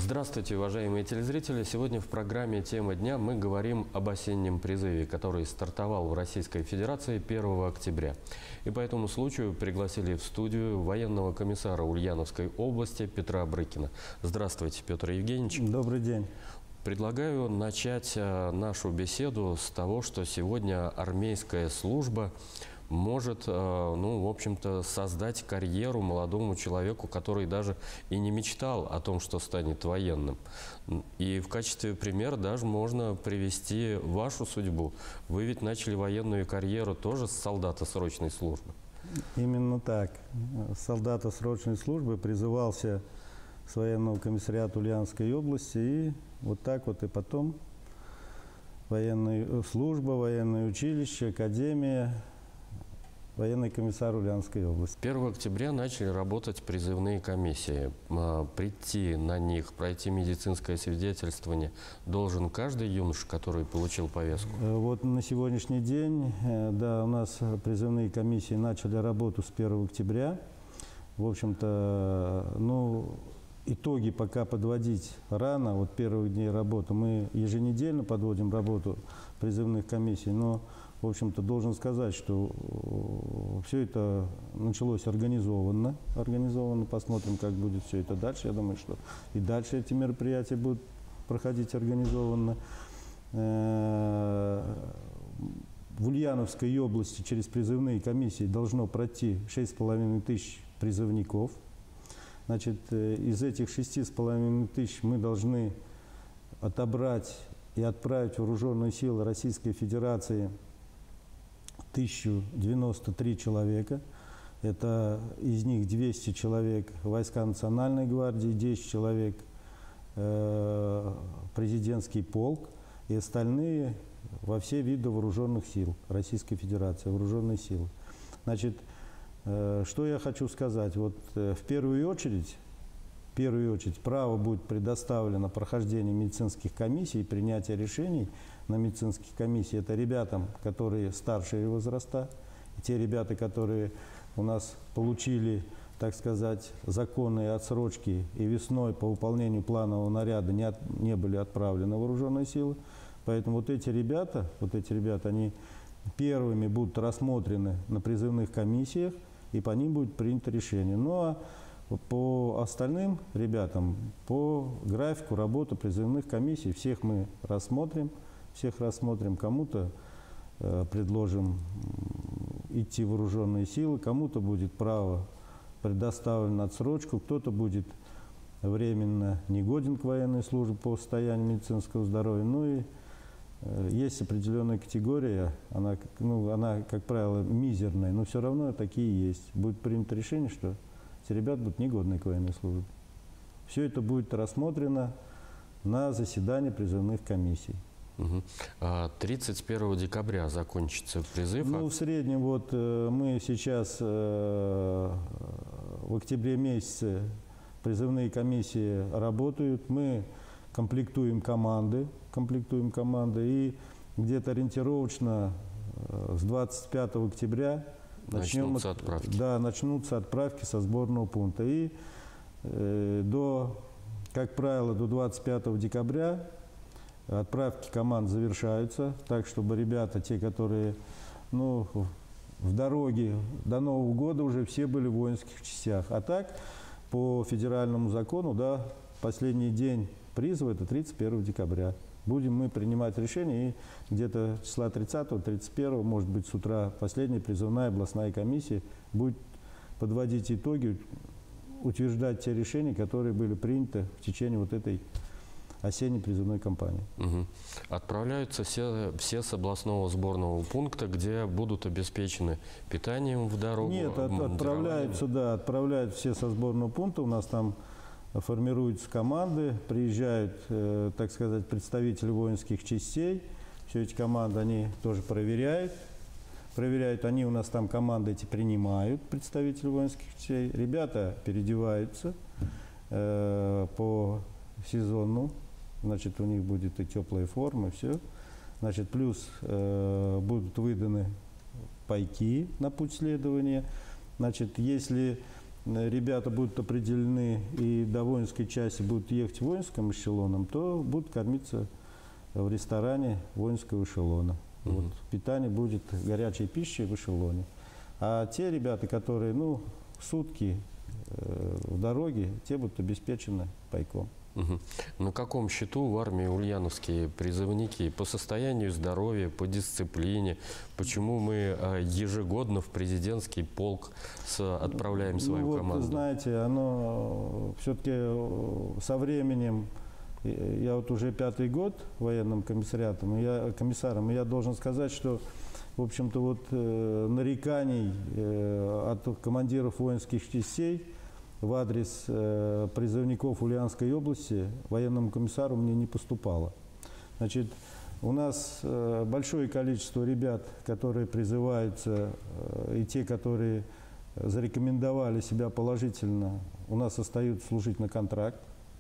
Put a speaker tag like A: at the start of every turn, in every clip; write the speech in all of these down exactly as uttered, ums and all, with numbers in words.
A: Здравствуйте, уважаемые телезрители! Сегодня в программе «Тема дня» мы говорим об осеннем призыве, который стартовал в Российской Федерации первого октября. И по этому случаю пригласили в студию военного комиссара Ульяновской области Петра Брыкина. Здравствуйте, Петр Евгеньевич!
B: Добрый день!
A: Предлагаю начать нашу беседу с того, что сегодня армейская служба может, ну, в общем-то, создать карьеру молодому человеку, который даже и не мечтал о том, что станет военным. И в качестве примера даже можно привести вашу судьбу. Вы ведь начали военную карьеру тоже с солдата срочной службы.
B: Именно так. С солдата срочной службы призывался с военного комиссариата Ульяновской области, и вот так вот и потом военная служба, военное училище, академия, военный комиссар Ульяновской области.
A: первого октября начали работать призывные комиссии. Прийти на них, пройти медицинское свидетельствование должен каждый юноша, который получил повестку?
B: Вот на сегодняшний день, да, у нас призывные комиссии начали работу с первого октября. В общем-то, ну, итоги пока подводить рано, вот первых дней работы. Мы еженедельно подводим работу призывных комиссий, но, в общем-то, должен сказать, что все это началось организованно. Организованно. Посмотрим, как будет все это дальше. Я думаю, что и дальше эти мероприятия будут проходить организованно. В Ульяновской области через призывные комиссии должно пройти шесть с половиной тысяч призывников. Значит, из этих шести с половиной тысяч мы должны отобрать и отправить в вооруженные силы Российской Федерации тысячу девяносто три человека. Это из них двести человек войска Национальной гвардии, десять человек э, президентский полк и остальные во все виды вооруженных сил Российской Федерации, вооруженные силы. Значит, что я хочу сказать? Вот в первую очередь, в первую очередь право будет предоставлено прохождение медицинских комиссий и принятие решений на медицинских комиссиях. Это ребятам, которые старшие возраста, и те ребята, которые у нас получили, так сказать, законные отсрочки и весной по выполнению планового наряда не, от, не были отправлены в вооруженные силы. Поэтому вот эти ребята, вот эти ребята, они первыми будут рассмотрены на призывных комиссиях, и по ним будет принято решение. Ну а по остальным ребятам, по графику работы призывных комиссий, всех мы рассмотрим, всех рассмотрим, кому-то э, предложим идти в вооруженные силы, кому-то будет право предоставлено отсрочку, кто-то будет временно негоден к военной службе по состоянию медицинского здоровья. Ну и есть определенная категория, она, ну, она, как правило, мизерная, но все равно такие есть. Будет принято решение, что эти ребята будут негодны к военной службе. Все это будет рассмотрено на заседании призывных комиссий.
A: Угу. тридцать первого декабря закончится призыв?
B: Ну, в среднем, вот мы сейчас в октябре месяце призывные комиссии работают, мы комплектуем команды, комплектуем команды, и где-то ориентировочно с двадцать пятого октября
A: начнутся
B: начнем,
A: отправки.
B: Да, начнутся отправки со сборного пункта. И э, до, как правило, до двадцать пятого декабря отправки команд завершаются, так, чтобы ребята, те, которые, ну, в дороге до Нового года уже все были в воинских частях. А так, по федеральному закону, да, последний день призыва – это тридцать первого декабря. Будем мы принимать решение, и где-то числа тридцатого — тридцать первого, может быть, с утра последняя призывная областная комиссия будет подводить итоги, утверждать те решения, которые были приняты в течение вот этой осенней призывной кампании.
A: Угу. Отправляются все, все с областного сборного пункта, где будут обеспечены питанием в дорогу?
B: Нет, от, отправляются, да, отправляют все со сборного пункта. У нас там формируются команды, приезжают, э, так сказать, представители воинских частей. Все эти команды они тоже проверяют. Проверяют, они у нас там команды эти принимают, представители воинских частей. Ребята переодеваются э, по сезону. Значит, у них будет и теплая форма, и все. Значит, плюс э, будут выданы пайки на путь следования. Значит, если ребята будут определены и до воинской части будут ехать воинским эшелоном, то будут кормиться в ресторане воинского эшелона. Mm-hmm. Вот, питание будет горячей пищей в эшелоне. А те ребята, которые ну, сутки э, в дороге, те будут обеспечены пайком.
A: Угу. На каком счету в армии ульяновские призывники по состоянию здоровья, по дисциплине? Почему мы ежегодно в президентский полк с, отправляем свою
B: ну, вот,
A: команду?
B: Знаете, оно все-таки со временем, я вот уже пятый год военным комиссариатом, я, комиссаром, и я должен сказать, что в общем-то вот э, нареканий э, от командиров воинских частей в адрес э, призывников Ульяновской области военному комиссару мне не поступало. Значит, у нас э, большое количество ребят, которые призываются, э, и те, которые зарекомендовали себя положительно, у нас остаются служить на контракт.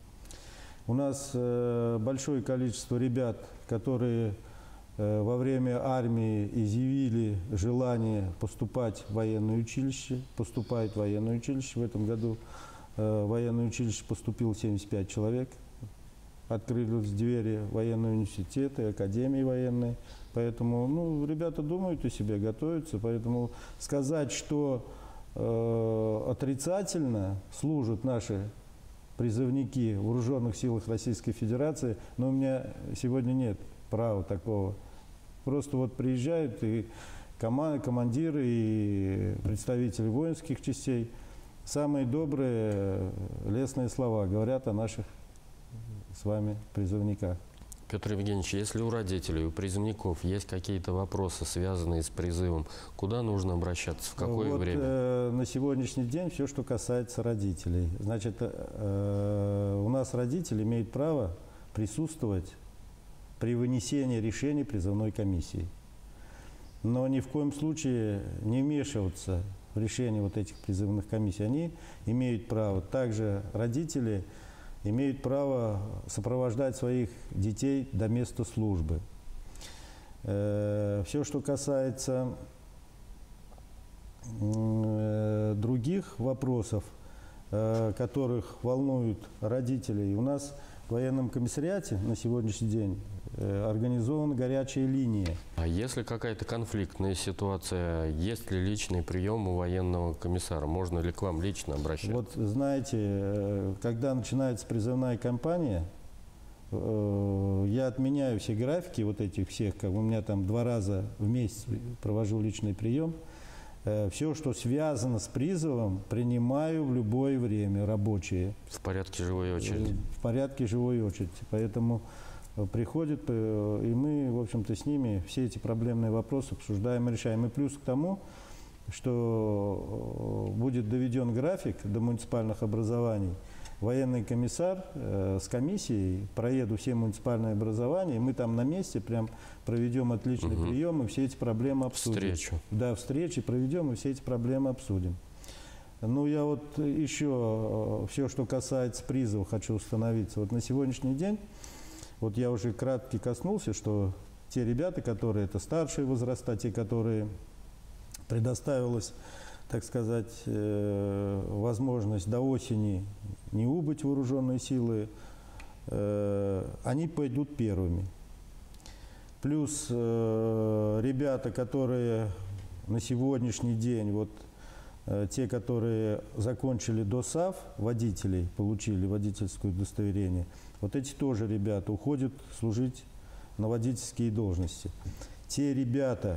B: У нас э, большое количество ребят, которые э, во время армии изъявили желание поступать в военное училище, поступают в военное училище. В этом году э, в военное училище поступило семьдесят пять человек. Открылись двери военного университета, академии военной. Поэтому ну, ребята думают о себе, готовятся. Поэтому сказать, что э, отрицательно служат наши призывники в вооруженных силах Российской Федерации, но у меня сегодня нет права такого. Просто вот приезжают и командиры, и представители воинских частей, самые добрые лестные слова говорят о наших с вами призывниках.
A: Петр Евгеньевич, если у родителей, у призывников есть какие-то вопросы, связанные с призывом, куда нужно обращаться, в какое
B: вот,
A: время?
B: Э, на сегодняшний день все, что касается родителей. Значит, э, у нас родители имеют право присутствовать при вынесении решений призывной комиссии. Но ни в коем случае не вмешиваться в решение вот этих призывных комиссий. Они имеют право. Также родители имеют право сопровождать своих детей до места службы. Э, все, что касается э, других вопросов, э, которых волнуют родителей, у нас в военном комиссариате на сегодняшний день э, организована горячая линия.
A: А если какая-то конфликтная ситуация, есть ли личный прием у военного комиссара? Можно ли к вам лично обращаться?
B: Вот знаете, когда начинается призывная кампания, я отменяю все графики вот этих всех, как у меня там два раза в месяц провожу личный прием. Все, что связано с призывом, принимаю в любое время, рабочее.
A: В порядке живой очереди?
B: В порядке живой очереди. Поэтому приходят, и мы, в общем-то, с ними все эти проблемные вопросы обсуждаем и решаем. И плюс к тому, что будет доведен график до муниципальных образований, военный комиссар э, с комиссией проеду все муниципальные образования, и мы там на месте прям проведем отличный угу. прием и все эти проблемы обсудим.
A: Встречу.
B: Да, встречи проведем и все эти проблемы обсудим. Ну, я вот еще все, что касается призыва, хочу установиться. Вот на сегодняшний день, вот я уже кратко коснулся, что те ребята, которые это старшие возраста, те, которые предоставилась, так сказать, э, возможность до осени не убыть вооруженные силы, э, они пойдут первыми. Плюс э, ребята, которые на сегодняшний день, вот э, те, которые закончили ДОСАВ, водителей, получили водительское удостоверение, вот эти тоже ребята уходят служить на водительские должности. Те ребята,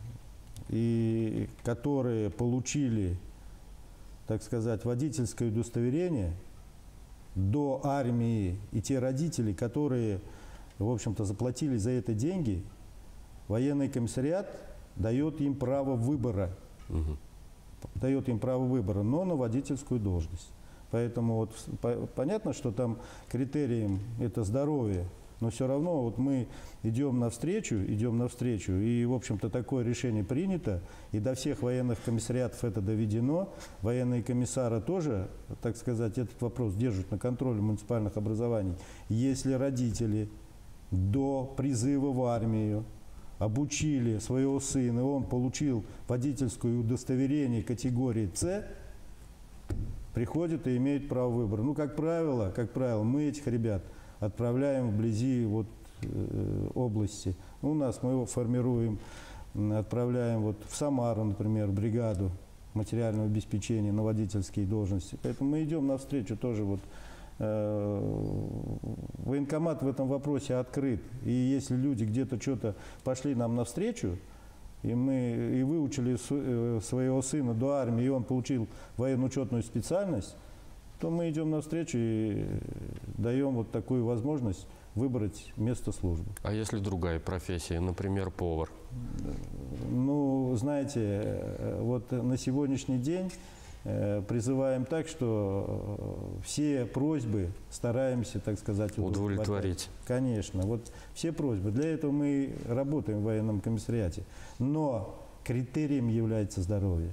B: и которые получили, так сказать, водительское удостоверение до армии, и те родители, которые, в общем-то, заплатили за это деньги, военный комиссариат дает им право выбора, угу. дает им право выбора, но на водительскую должность. Поэтому вот по, понятно, что там критерием это здоровье, но все равно вот мы идем навстречу, идем навстречу, и, в общем-то, такое решение принято, и до всех военных комиссариатов это доведено. Военные комиссары тоже, так сказать, этот вопрос держат на контроле муниципальных образований. Если родители до призыва в армию обучили своего сына, и он получил водительское удостоверение категории С, приходят и имеют право выбора. Ну, как правило, как правило, мы этих ребят отправляем вблизи вот, э, области. Ну, у нас мы его формируем, отправляем вот в Самару, например, в бригаду материального обеспечения на водительские должности. Поэтому мы идем навстречу тоже. Вот, э, военкомат в этом вопросе открыт. И если люди где-то что-то пошли нам навстречу, и мы и выучили своего сына до армии, и он получил военно-учетную специальность, то мы идем навстречу и даем вот такую возможность выбрать место службы.
A: А если другая профессия, например, повар?
B: Ну, знаете, вот на сегодняшний день призываем так, что все просьбы стараемся, так сказать,
A: удовлетворить. удовлетворить.
B: Конечно, вот все просьбы. Для этого мы работаем в военном комиссариате. Но критерием является здоровье.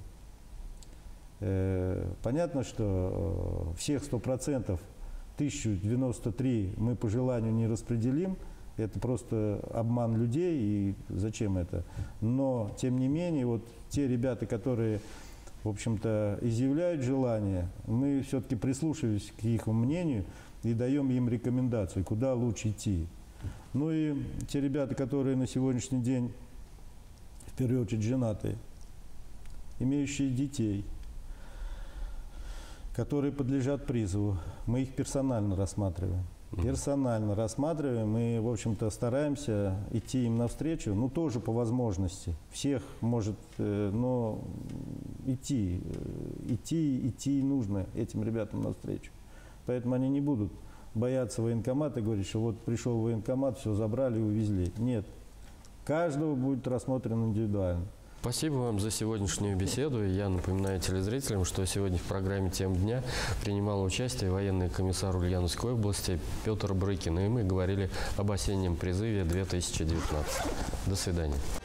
B: Понятно, что всех сто процентов, тысячу девяносто три мы по желанию не распределим. Это просто обман людей, и зачем это? Но, тем не менее, вот те ребята, которые, в общем-то, изъявляют желание, мы все-таки прислушиваемся к их мнению и даем им рекомендации, куда лучше идти. Ну и те ребята, которые на сегодняшний день, в первую очередь, женатые, имеющие детей, которые подлежат призыву, мы их персонально рассматриваем. Персонально рассматриваем и, в общем-то, стараемся идти им навстречу, ну, тоже по возможности. Всех может, но идти, идти, идти нужно этим ребятам навстречу. Поэтому они не будут бояться военкомата и говорить, что вот пришел военкомат, все забрали и увезли. Нет. Каждого будет рассмотрен индивидуально.
A: Спасибо вам за сегодняшнюю беседу. Я напоминаю телезрителям, что сегодня в программе «Тема дня» принимал участие военный комиссар Ульяновской области Петр Брыкин. И мы говорили об осеннем призыве две тысячи девятнадцать. До свидания.